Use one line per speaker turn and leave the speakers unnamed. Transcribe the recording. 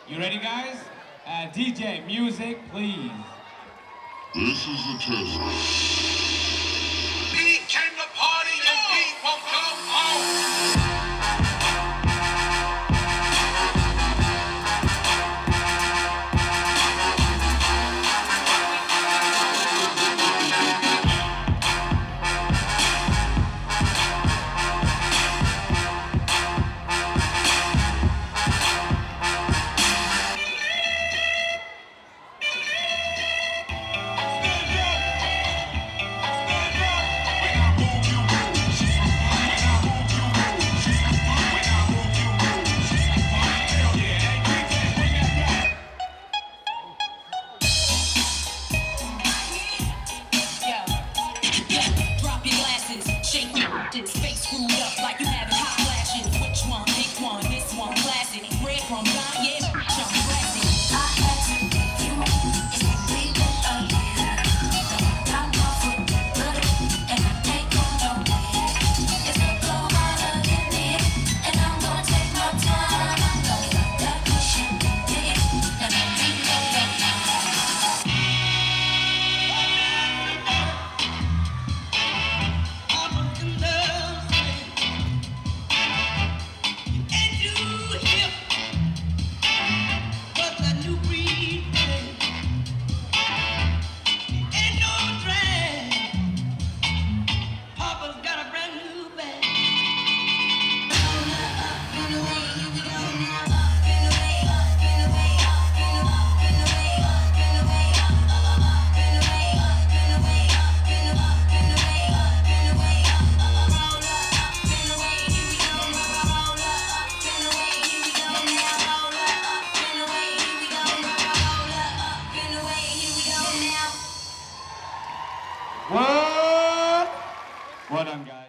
You ready, guys? DJ, music, please.
This is the test.
We came to party and people come home.
His face screwed up like you having hot flashes. Which one? Pick one. This one classic. Red from Kanye, jump classic. I had to give you it's leaving again. I'm off of butter and I ain't gonna know. It's a blow harder than me, and I'm gonna take my time. I know that we should be and I think that
Well done, guys.